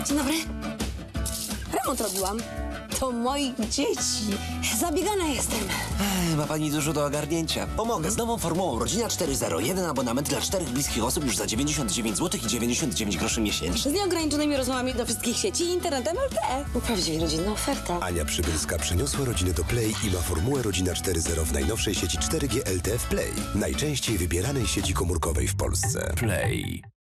Dzień dobry. Remont robiłam. To moich dzieci. Zabiegana jestem. Ma pani dużo do ogarnięcia. Pomogę. Z nową formułą Rodzina 4.0. Jeden abonament dla 4 bliskich osób już za 99 zł i 99 groszy miesięcznie. Z nieograniczonymi rozmowami do wszystkich sieci i internetem LTE. Prawdziwie rodzinna oferta. Ania Przybylska przeniosła rodzinę do Play i ma formułę Rodzina 4.0 w najnowszej sieci 4G LTE w Play. Najczęściej wybieranej sieci komórkowej w Polsce. Play.